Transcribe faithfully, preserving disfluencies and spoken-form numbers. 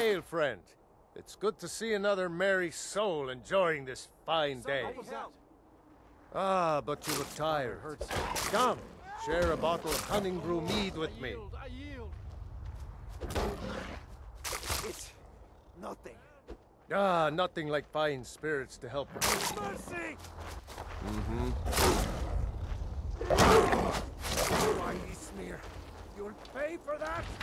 hail, friend. It's good to see another merry soul enjoying this fine day. Ah, but you look tired. Come, share a bottle of Cunning Brew mead with me. I yield. It's nothing. Ah, nothing like fine spirits to help. Mercy! Mm-hmm. Mighty smear. You'll pay for that?